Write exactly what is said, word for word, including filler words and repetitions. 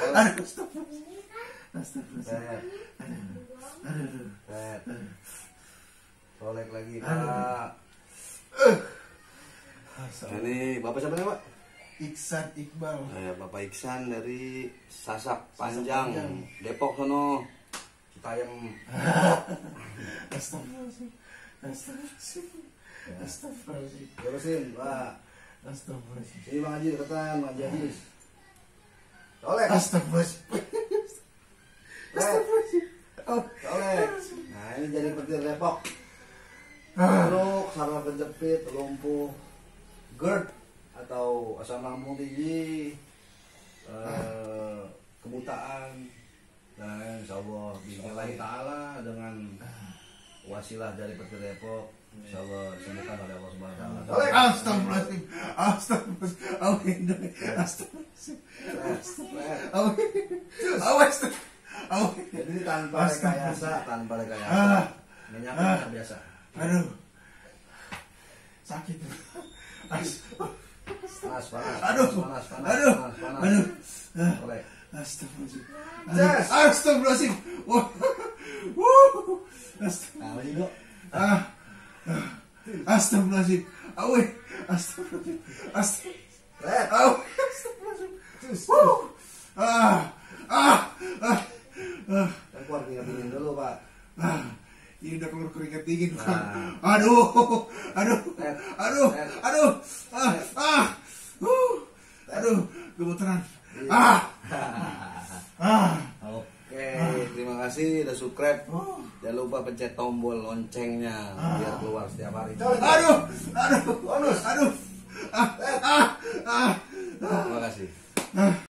Aduh, astagfirullah. Aduh, aduh. Solek lagi, Pak. Ini Bapak siapa nih, Pak? Iksan Iqbal. Eh, Bapak Iksan dari Sasak Panjang, Depok sono. Citayam. Astagfirullahaladzim. Astagfirullahaladzim. Astagfirullahaladzim. Terusin, Pak. Astagfirullahaladzim. Ini Bang Haji deketan, Bang Haji Haji. Solek. Astagfirullahaladzim. Astagfirullahaladzim. Oh, Solek. Nah, ini jadi petir Depok. Truk, saraf kejepit, lumpuh, GERD atau asam lambung tinggi, eh, kebutaan, dan insya Allah bismillah ta'ala dengan wasilah dari petir Depok, insya Allah disembuhkan oleh Allah Subhanahu wa Ta'ala. astagfirullahaladzim. Astagfirullahaladzim. Astagfirullahaladzim. Astagfirullahaladzim. Awas. Jadi ini tanpa rekayasa, tanpa rekayasa, minyaknya biasa. Aduh, sakit. Panas, panas, Aduh, panas, panas, aduh, panas, panas. aduh. Solek. Astagfirullahaladzim. Yes. Astagfirullahaladzim. Wah. Wuh. Astagfirullahaladzim. Nah, ini dok. Ah. Astagfirullahaladzim. Awe. Astagfirullahaladzim. Astagfirullahaladzim. Red. Awe. Astagfirullahaladzim. Wuh. Ah. Ah. Ah. Ah. Yang keluar keringat dingin dulu, Pak. Ah. Ini udah keluar keringat dingin, Pak. Nah. Aduh. Aduh. Red. Aduh. Red. Aduh. Ah. Ah. Uh. Aduh. Gemeteran. Iya. Ah. Ah. Oke, terima kasih udah subscribe. Oh. Jangan lupa pencet tombol loncengnya biar keluar setiap hari. Aduh. Aduh. Bonus. Aduh. Ah. Ah. Ah. Terima kasih. Ah.